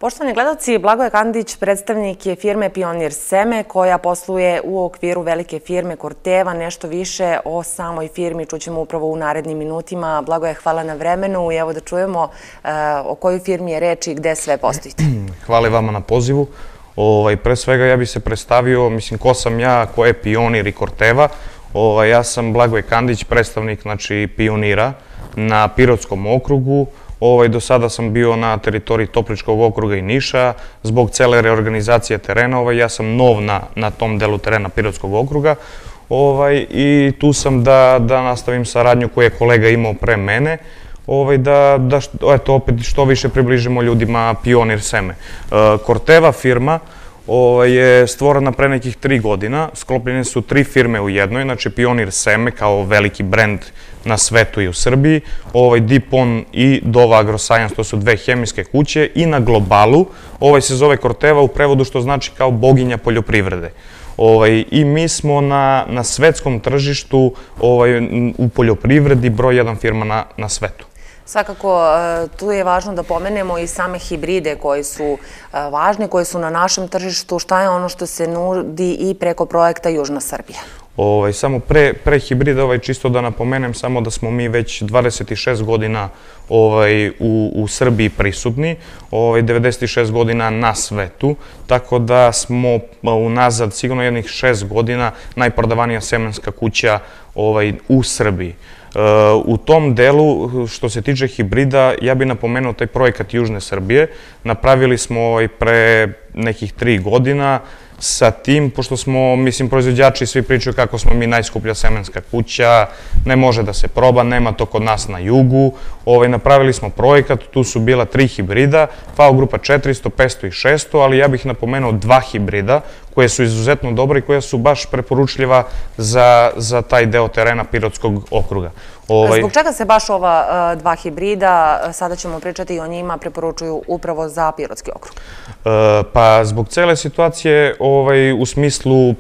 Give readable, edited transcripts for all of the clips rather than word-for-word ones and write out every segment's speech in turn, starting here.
Poštovani gledalci, Blagoje Kandić predstavnik je firme Pionir Seme koja posluje u okviru velike firme Corteva. Nešto više o samoj firmi čućemo upravo u narednim minutima. Blagoje, hvala na vremenu i evo da čujemo o kojoj firmi je reč i gde sve postojite. Hvala vama na pozivu. Pre svega ja bih se predstavio, mislim, ko sam ja, ko je Pionir i Corteva. Ja sam Blagoje Kandić, predstavnik Pionira na Pirotskom okrugu. Do sada sam bio na teritoriji Topličkog okruga i Niša. Zbog cele reorganizacije terena, ja sam nov na tom delu terena Pirotskog okruga. I tu sam da nastavim saradnju koju je kolega imao pre mene, da opet što više približimo ljudima Pionir Seme. Corteva firma je stvorena pre nekih 3 godina. Sklopljene su 3 firme u jednoj, znači Pionir Seme kao veliki brend na svetu i u Srbiji, Dipon i Dova Agroscience, to su 2 hemijske kuće, i na globalu se zove Corteva u prevodu što znači kao boginja poljoprivrede. I mi smo na svetskom tržištu u poljoprivredi broj 1 firma na svetu. Svakako, tu je važno da pomenemo i same hibride koji su važni, koji su na našem tržištu. Šta je ono što se nudi i preko projekta Južna Srbija? Samo pre hibrida, čisto da napomenem samo da smo mi već 26 godina u Srbiji prisutni, 96 godina na svetu, tako da smo unazad sigurno jednih 6 godina najprodavanija semenska kuća u Srbiji. U tom delu, što se tiče hibrida, ja bih napomenuo taj projekat Južne Srbije. Napravili smo pre nekih 3 godina sa tim, pošto smo, mislim, proizvođači svi pričaju kako smo mi najskuplja semenska kuća, ne može da se proba, nema to kod nas na jugu. Napravili smo projekat, tu su bila 3 hibrida, FAO grupa 400, 500 i 600, ali ja bih napomenuo 2 hibrida koje su izuzetno dobre i koje su baš preporučljiva za taj deo terena Pirotskog okruga. Zbog čega se baš ova 2 hibrida, sada ćemo pričati o njima, preporučuju upravo za Pirotski okrug? Pa zbog cele situacije u smislu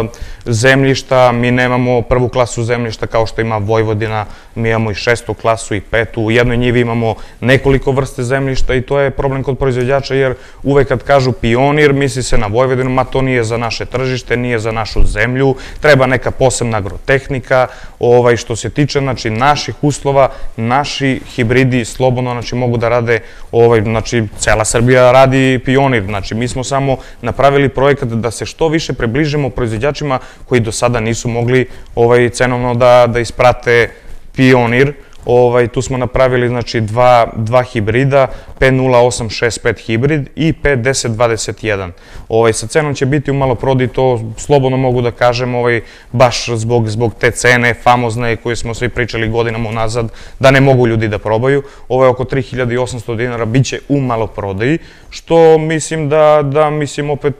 zemljišta, mi nemamo prvu klasu zemljišta kao što ima Vojvodina, mi imamo i 6. klasu i 5. U jednoj njivi imamo nekoliko vrste zemljišta i to je problem kod proizvođača, jer uvek kad kažu Pionir, misli se na Vojvodinu, ma to nije za naše tržište, nije za našu zemlju, treba neka posebna agrotehnika. Što se tiče naših uslova, naši hibridi slobodno mogu da rade, cela Srbija radi Pionir, mi smo samo napravili projekat da se što više približimo proizvođačima koji do sada nisu mogli cenovno da isprate Pionir. Tu smo napravili 2 hibrida, P0865 hibrid i P1021. Sa cenom će biti u maloprodaji, to slobodno mogu da kažem, baš zbog te cene famozne koje smo svi pričali godinama unazad, da ne mogu ljudi da probaju. Ovo je oko 3800 dinara, bit će u maloprodaji, što mislim da opet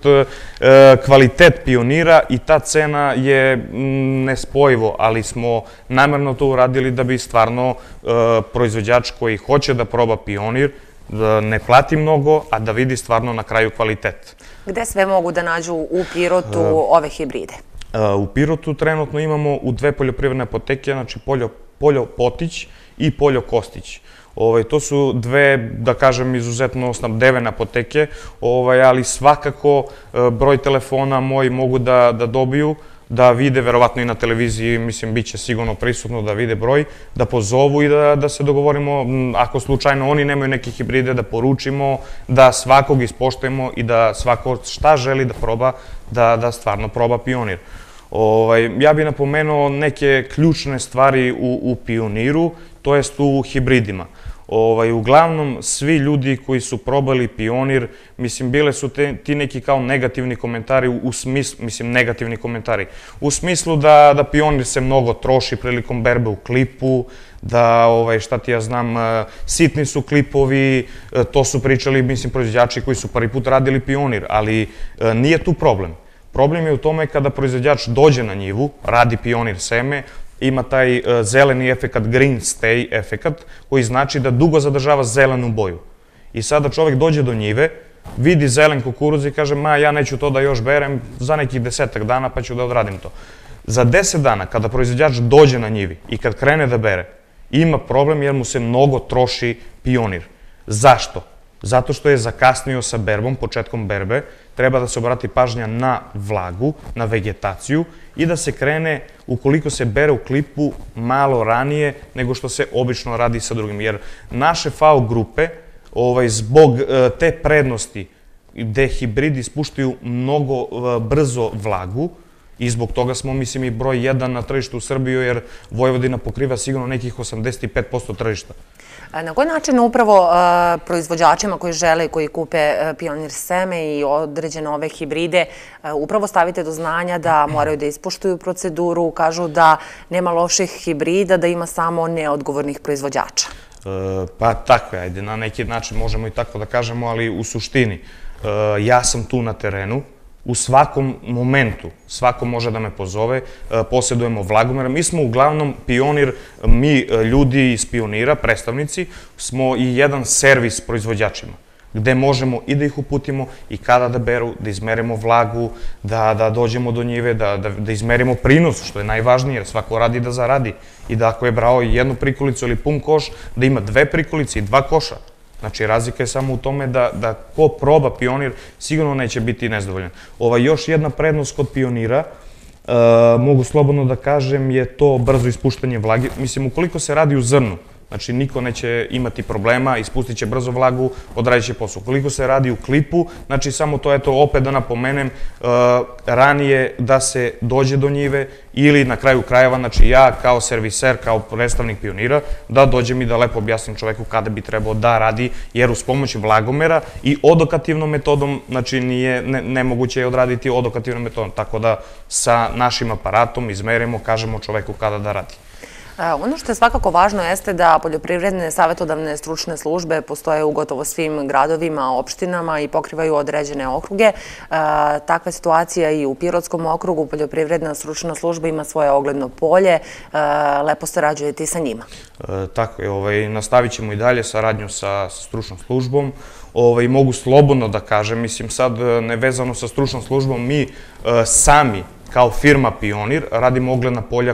kvalitet Pionira i ta cena je nespojivo, ali smo namerno to uradili da bi stvarno proizvođač koji hoće da proba Pionir ne plati mnogo, a da vidi stvarno na kraju kvalitet. Gde sve mogu da nađu u Pirotu ove hibride? U Pirotu trenutno imamo u 2 poljoprivredne apoteke, znači Poljo Potić i Poljo Kostić. To su 2, da kažem, izuzetno snabdevene apoteke, ali svakako broj telefona moj mogu da dobiju, da vide, verovatno i na televiziji, mislim, bit će sigurno prisutno da vide broj, da pozovu i da se dogovorimo, ako slučajno oni nemaju neke hibride, da poručimo, da svakog ispoštujemo i da svako šta želi da proba, da stvarno proba Pionir. Ja bih napomenuo neke ključne stvari u Pioniru, to jest u hibridima. Uglavnom, svi ljudi koji su probali Pionir, mislim, bile su ti neki kao negativni komentari, u smislu da Pionir se mnogo troši prilikom berbe u klipu, da, šta ti ja znam, sitni su klipovi, to su pričali, mislim, proizvođači koji su prvi put radili Pionir, ali nije tu problem. Problem je u tome kada proizvođač dođe na njivu, radi Pionir seme, ima taj zeleni efekat, green stay efekat, koji znači da dugo zadržava zelenu boju. I sada čovek dođe do njive, vidi zelen kukuruz i kaže, ma ja neću to da još berem za nekih 10 dana pa ću da odradim to. Za 10 dana kada proizvođač dođe na njivi i kad krene da bere, ima problem jer mu se mnogo troši Pionir. Zašto? zato što je zakasnio sa berbom, početkom berbe, treba da se obrati pažnja na vlagu, na vegetaciju i da se krene, ukoliko se bere u klipu, malo ranije nego što se obično radi sa drugim. Jer naše FAO grupe, zbog te prednosti gde hibridi spuštaju mnogo brzo vlagu, i zbog toga smo, mislim, i broj 1 na tržištu u Srbiju, jer Vojvodina pokriva sigurno nekih 85% tržišta. Na koji način upravo proizvođačima koji žele i koji kupe Pionir seme i određene ove hibride upravo stavite do znanja da moraju da ispoštuju proceduru, kažu da nema loših hibrida, da ima samo neodgovornih proizvođača? Pa tako je, ajde, na neki način možemo i tako da kažemo, ali u suštini ja sam tu na terenu, u svakom momentu, svako može da me pozove, posjedujemo vlagomera. Mi smo uglavnom Pionir, mi ljudi iz Pionira, predstavnici, smo i jedan servis proizvođačima, gde možemo i da ih uputimo i kada da beru, da izmerimo vlagu, da dođemo do njive, da izmerimo prinos, što je najvažnije, jer svako radi da zaradi. I da ako je brao jednu prikolicu ili pun koš, da ima 2 prikolice i 2 koša. Znači, razlika je samo u tome da ko proba Pionir sigurno neće biti nezadovoljan. Još jedna prednost kod Pionira, mogu slobodno da kažem, je to brzo ispuštanje vlage. Mislim, ukoliko se radi u zrnu, znači niko neće imati problema, ispustit će brzo vlagu, odradit će posao. Ukoliko se radi u klipu, znači samo to, eto, opet da napomenem, ranije da se dođe do njive ili na kraju krajeva, znači ja kao serviser, kao predstavnik Pionira, da dođem i da lepo objasnim čoveku kada bi trebao da radi, jer uz pomoć vlagomera i odokativnom metodom, znači nemoguće je odraditi odokativnom metodom, tako da sa našim aparatom izmerimo, kažemo čoveku kada da radi. Ono što je svakako važno jeste da poljoprivredne savjetodavne stručne službe postoje u gotovo svim gradovima, opštinama i pokrivaju određene okruge. Takva situacija i u Pirotskom okrugu, poljoprivredna stručna služba ima svoje ogledno polje, lepo sarađujete i sa njima. Tako je, nastavit ćemo i dalje saradnju sa stručnom službom. Mogu slobodno da kažem, mislim sad nevezano sa stručnom službom, mi sami kao firma Pionir radimo ogledna polja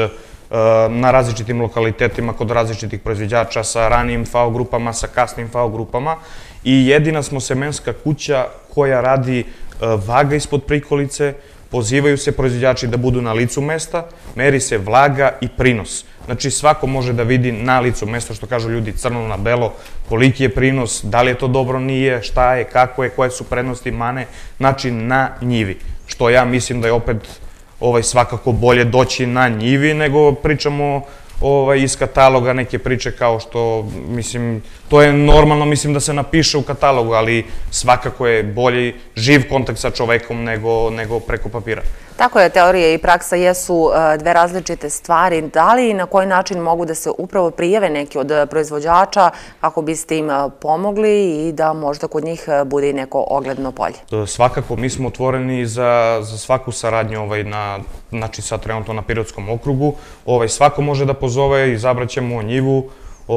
na različitim lokalitetima, kod različitih proizvođača, sa ranijim FAO grupama, sa kasnim FAO grupama i jedina smo semenska kuća koja radi vaga ispod prikolice, pozivaju se proizvođači da budu na licu mesta, meri se vlaga i prinos. Znači svako može da vidi na licu mesta, što kažu ljudi, crno na belo, koliki je prinos, da li je to dobro, nije, šta je, kako je, koje su prednosti, mane, znači na njivi. Što ja mislim da je opet svakako bolje doći na njivi nego pričamo iz kataloga neke priče kao što, mislim, to je normalno, mislim da se napiše u katalogu, ali svakako je bolji živ kontakt sa čovekom nego preko papira. Tako je, teorija i praksa jesu dve različite stvari. Da li i na koji način mogu da se upravo prijave neki od proizvođača kako biste im pomogli i da možda kod njih bude i neko ogledno polje? Svakako, mi smo otvoreni za svaku saradnju, znači sad trenutno na Pirotskom okrugu. Svako može da pozove, izabraćemo njivu,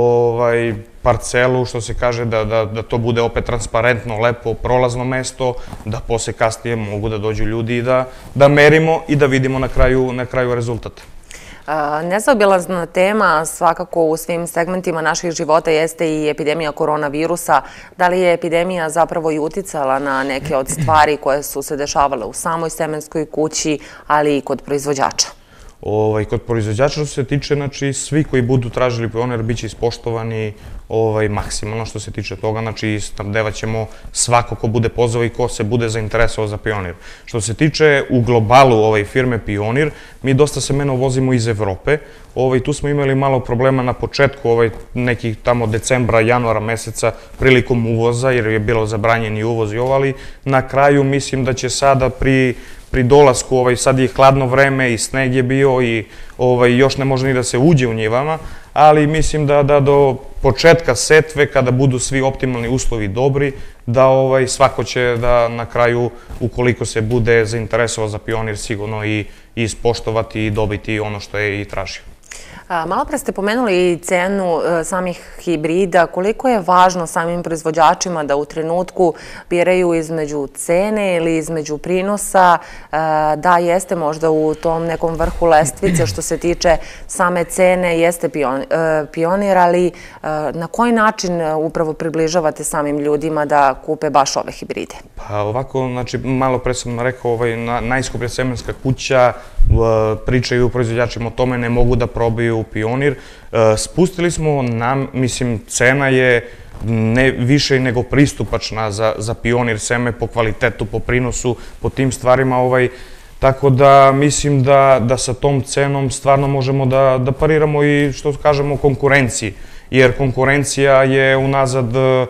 parcelu, što se kaže, da to bude opet transparentno, lepo, prolazno mesto, da posle kasnije mogu da dođu ljudi i da merimo i da vidimo na kraju rezultat. Nezaobilazna tema svakako u svim segmentima naših života jeste i epidemija koronavirusa. Da li je epidemija zapravo i uticala na neke od stvari koje su se dešavale u samoj semenskoj kući, ali i kod proizvođača? Kod proizvođača što se tiče, znači svi koji budu tražili Pionir bit će ispoštovani maksimalno što se tiče toga, znači snabdevat ćemo svako ko bude pozvao i ko se bude zainteresovao za Pionir. Što se tiče u globalu firme Pionir, mi dosta semena uvozimo iz Evrope, tu smo imali malo problema na početku, nekih tamo decembra, januara meseca prilikom uvoza, jer je bilo zabranjeni uvoz i ovo, ali na kraju mislim da će sada pri dolasku, sad je hladno vreme i sneg je bio i još ne može ni da se uđe u njivama, ali mislim da do početka setve, kada budu svi optimalni uslovi dobri, da svako će da na kraju, ukoliko se bude zainteresovao za Pionir, sigurno i ispoštovati i dobiti ono što je i tražio. Malo pre ste pomenuli i cenu samih hibrida. Koliko je važno samim proizvođačima da u trenutku biraju između cene ili između prinosa? Da, jeste možda u tom nekom vrhu lestvice što se tiče same cene, jeste Pionir, ali na koji način upravo približavate samim ljudima da kupe baš ove hibride? Pa ovako, znači, malo pre sam rekao, najskuplja semenska kuća, pričaju proizvođačima o tome, ne mogu da probaju Pionir. Spustili smo nam, mislim, cena je ne više nego pristupačna za Pionir seme po kvalitetu, po prinosu, po tim stvarima. Tako da mislim da sa tom cenom stvarno možemo da pariramo i što kažemo konkurenciji. Jer konkurencija je unazad,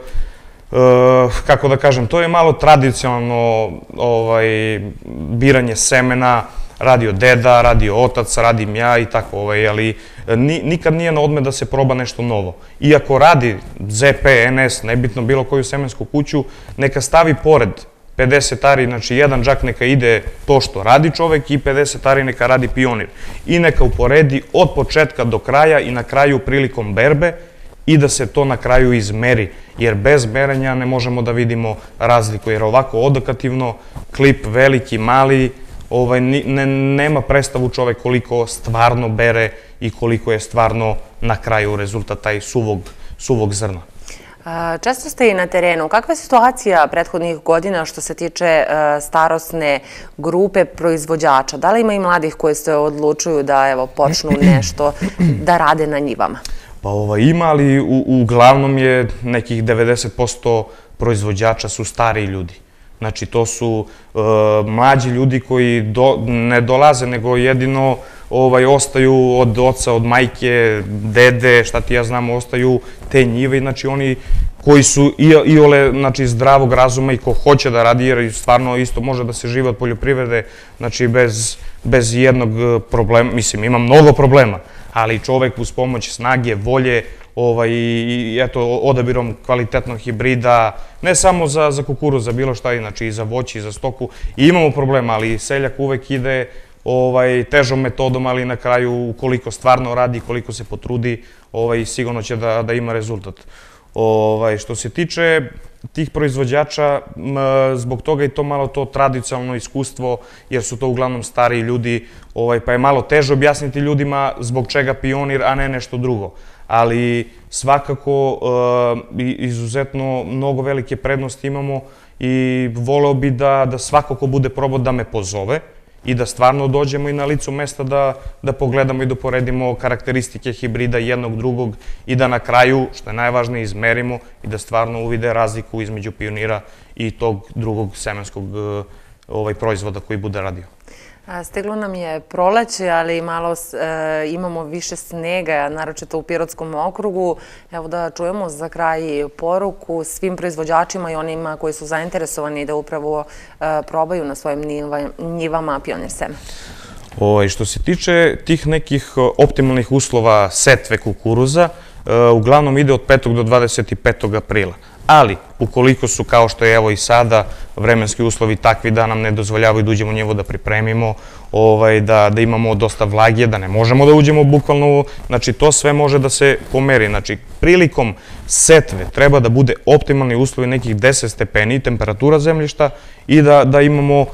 kako da kažem, to je malo tradicionalno biranje semena, radio deda, radio otac, radim ja i tako, ali nikad nije na odmet da se proba nešto novo. Iako radi ZP, NS, nebitno bilo koju semensku kuću, neka stavi pored 50 ari, znači jedan džak neka ide to što radi čovek i 50 ari neka radi Pionir. I neka uporedi od početka do kraja i na kraju prilikom berbe i da se to na kraju izmeri, jer bez merenja ne možemo da vidimo razliku, jer ovako odokativno, klip veliki, mali, nema predstavu čovek koliko stvarno bere i koliko je stvarno na kraju rezultat taj suvog zrna. Često ste i na terenu. Kakva je situacija prethodnih godina što se tiče starosne grupe proizvođača? Da li ima i mladih koji se odlučuju da počnu nešto da rade na njivama? Pa ima, ali uglavnom je nekih 90% proizvođača su stariji ljudi. Znači, to su mlađi ljudi koji ne dolaze, nego jedino ostaju od oca, od majke, dede, šta ti ja znam, ostaju te njive. Znači, oni koji su iole zdravog razuma i ko hoće da radi, jer stvarno isto može da se žive od poljoprivrede, znači bez jednog problema, mislim, ima mnogo problema, ali čovek uz pomoć snage, volje i eto, odabirom kvalitetnog hibrida, ne samo za kukuruz, za bilo šta, znači i za voće, i za stoku, i imamo problema, ali seljak uvek ide težom metodom, ali na kraju, ukoliko stvarno radi, koliko se potrudi, sigurno će da ima rezultat. Što se tiče tih proizvođača, zbog toga je to malo to tradicionalno iskustvo, jer su to uglavnom stariji ljudi, pa je malo teže objasniti ljudima zbog čega Pionir, a ne nešto drugo. Ali svakako izuzetno mnogo velike prednosti imamo i voleo bi da svako ko bude probao da me pozove i da stvarno dođemo i na licu mesta da pogledamo i da uporedimo karakteristike hibrida jednog drugog i da na kraju, što je najvažnije, izmerimo i da stvarno uvide razliku između Pionira i tog drugog semenskog proizvoda koji bude radio. Stiglo nam je proleće, ali malo imamo više snega, naročito u Pirotskom okrugu. Evo da čujemo za kraj poruku svim proizvođačima i onima koji su zainteresovani da upravo probaju na svojim njivama Pionir seme. Što se tiče tih nekih optimalnih uslova setve kukuruza, uglavnom ide od 5. do 25. aprila. Ali, ukoliko su, kao što je evo i sada, vremenski uslovi takvi da nam ne dozvoljavaju da uđemo u njivu da pripremimo, da imamo dosta vlage, da ne možemo da uđemo bukvalno, znači to sve može da se pomeri. Znači, prilikom setve treba da bude optimalni uslovi nekih 10 stepeni temperatura zemljišta i da imamo,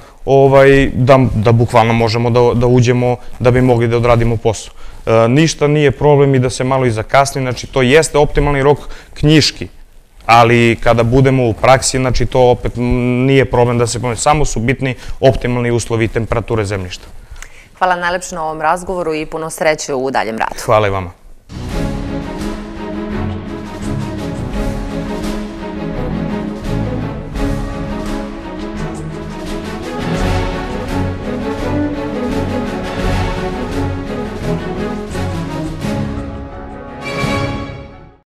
da bukvalno možemo da uđemo da bi mogli da odradimo posao. Ništa nije problem i da se malo i zakasni, znači to jeste optimalni rok knjiški, ali kada budemo u praksi, znači to opet nije problem da se pomeri, samo su bitni optimalni uslovi temperature zemljišta. Hvala najlepše na ovom razgovoru i puno sreće u daljem radu. Hvala i vama.